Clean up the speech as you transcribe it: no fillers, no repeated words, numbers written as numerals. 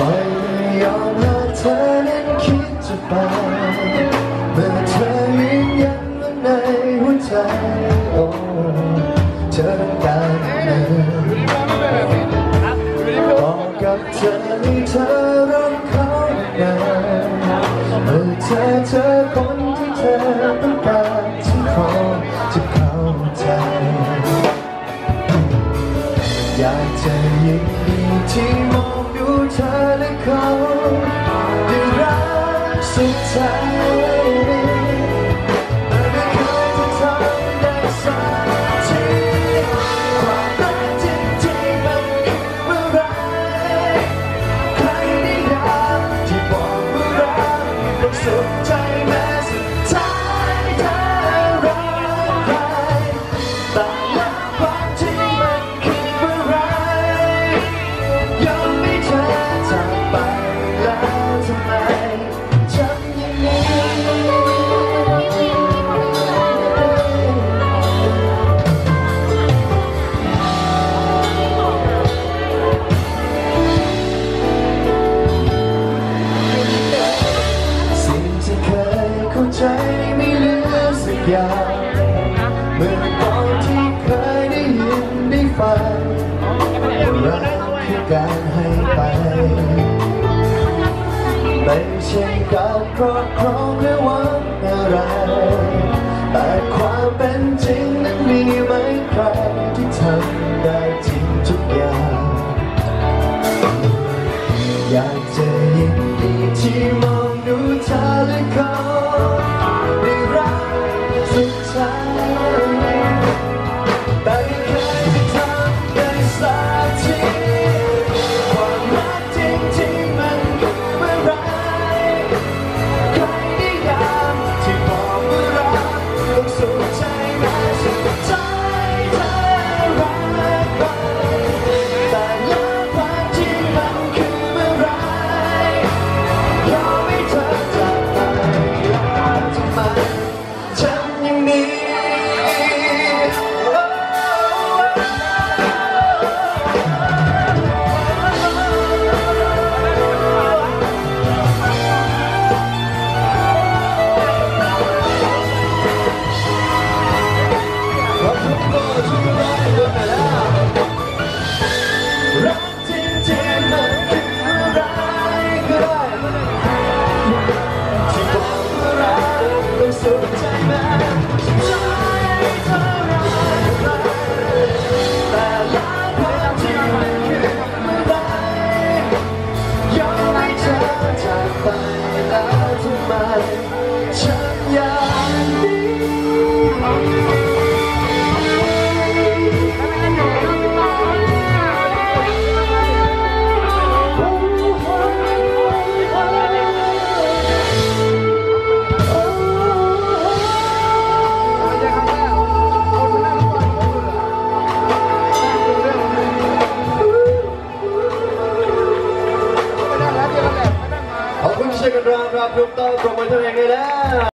ไม่ยอมให้เธอนั้นคิดจะไปเมื่อเธอยืนยันว่าในหัวใจโอ้เธอต้องการบอกกับเธอให้เธอรักเขานานเมื่อเธอคนที่เธอต้องการฉันขอจะเข้าใจอยากจะยินดีที่มองดูเธอและเขาได้รักสุดใจไม่เคยจะทำได้สักทีความรักจริงๆมันคืออะไรใครนิยามที่บอกว่ารักต้องสุดใจแม้สุดท้ายเธอรักใครแต่ว่าความจริงมันคืออะไรยอมให้เธอจากไปแล้วทำไมทำอย่างนี้สิ่งที่เคยเข้าใจไม่เหลือสักอย่างเมื่อตอนที่เคยได้ยินได้ฟังรักคือการให้ไปไม่ใช่การครอบครองและหวังอะไรแต่ความเป็นจริงนั้นมีไหมใครที่ทำได้จริงทุกอย่างอยากจะยินดีที่มองดูเธอและเขาได้รักสุดใจแต่ไม่เคยจะทำได้สักทีความรักจริงๆมันคืออะไรใครนิยามที่บอกว่ารักต้องสุดใจแม้สุดท้ายเธอรักใครแต่แล้วความจริงมันคืออะไรยอมให้เธอจากไปแล้วทำไมฉันยังมีรักจริงๆมันคืออะไรก็ได้ที่บอกว่ารักต้องสุดใจแม้สุดท้ายเธอรักใครแต่แล้วความจริงมันคืออะไรยอมให้เธอจากไปแล้วทำไมฉันอย่างนี้ขอบคุณที่ช่วยกันรับถูกต้องปรบมือตัวเองเลยนะ